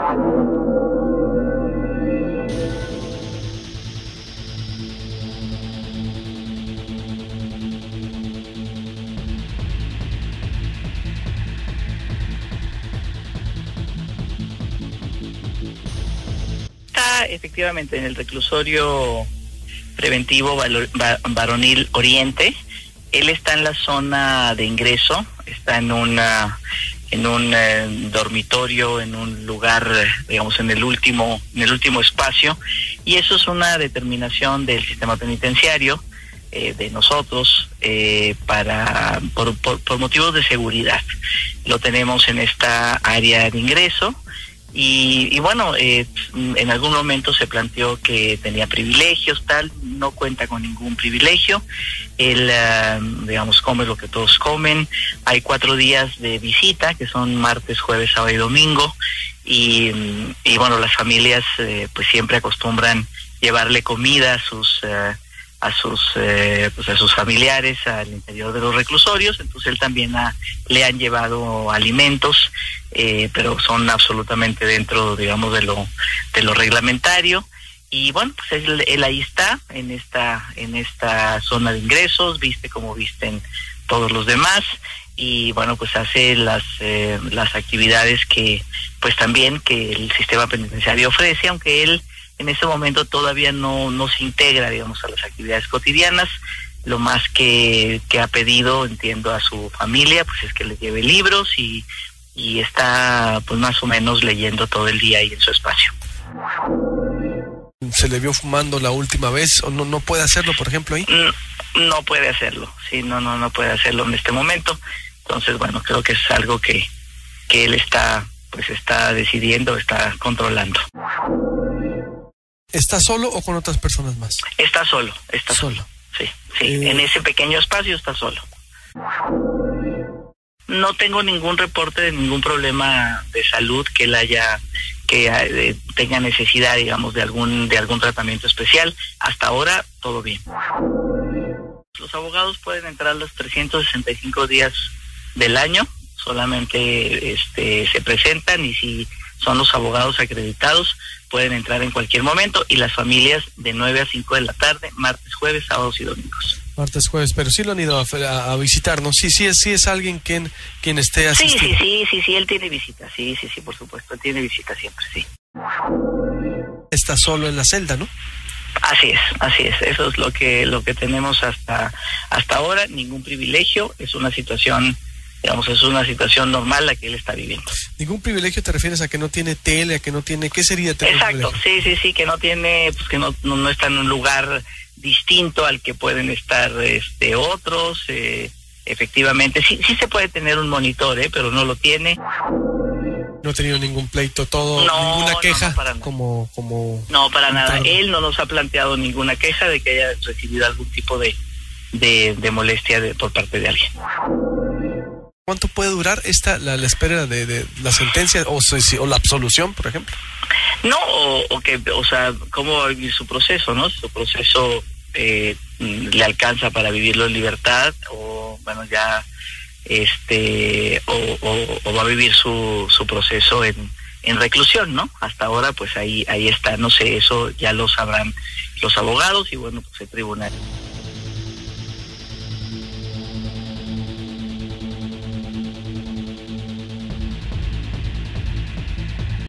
Está efectivamente en el reclusorio preventivo varonil Oriente. Él está en la zona de ingreso, está en un dormitorio, en un lugar, digamos, en el último espacio, y eso es una determinación del sistema penitenciario, de nosotros, por motivos de seguridad. Lo tenemos en esta área de ingreso. Y bueno, en algún momento se planteó que tenía privilegios, tal, no cuenta con ningún privilegio. Él, digamos, come lo que todos comen. Hay 4 días de visita, que son martes, jueves, sábado y domingo. Y bueno, las familias pues siempre acostumbran llevarle comida a sus familiares al interior de los reclusorios. Entonces él también le han llevado alimentos, pero son absolutamente dentro, digamos, de lo reglamentario. Y bueno, pues él ahí está, en esta zona de ingresos, viste como visten todos los demás, y bueno, pues hace las actividades que pues también que el sistema penitenciario ofrece, aunque él en ese momento todavía no se integra, digamos, a las actividades cotidianas. Lo más que ha pedido, entiendo, a su familia, pues es que le lleve libros y está pues más o menos leyendo todo el día ahí en su espacio. ¿Se le vio fumando la última vez o no puede hacerlo, por ejemplo, ahí? No puede hacerlo, sí, no puede hacerlo en este momento. Entonces, bueno, creo que es algo que él está decidiendo, está controlando. ¿Está solo o con otras personas más? Está solo. Sí, en ese pequeño espacio está solo. No tengo ningún reporte de ningún problema de salud que él tenga necesidad, digamos, de algún tratamiento especial. Hasta ahora, todo bien. Los abogados pueden entrar los 365 días del año, solamente se presentan, y si son los abogados acreditados, pueden entrar en cualquier momento, y las familias de 9 a 5 de la tarde, martes, jueves, sábados y domingos. Martes, jueves, pero sí lo han ido a visitar, ¿no? Sí es alguien quien esté asistiendo. Sí, él tiene visitas, sí, por supuesto, él tiene visitas siempre, sí. Está solo en la celda, ¿no? Así es, eso es lo que tenemos hasta ahora, ningún privilegio, es una situación normal la que él está viviendo. ¿Ningún privilegio te refieres a que no tiene tele, a que no tiene, qué sería tener? Exacto, sí, que no tiene, pues que no está en un lugar distinto al que pueden estar otros, efectivamente, sí se puede tener un monitor, pero no lo tiene. No ha tenido ningún pleito, ninguna queja, no, para nada. Como no, para nada. Él no nos ha planteado ninguna queja de que haya recibido algún tipo de molestia por parte de alguien. ¿Cuánto puede durar la espera de la sentencia o la absolución, por ejemplo? No, cómo va a vivir su proceso, ¿no? Su proceso le alcanza para vivirlo en libertad, o bueno, ya o va a vivir su proceso en reclusión, ¿no? Hasta ahora, pues ahí está, no sé, eso ya lo sabrán los abogados y bueno, pues el tribunal.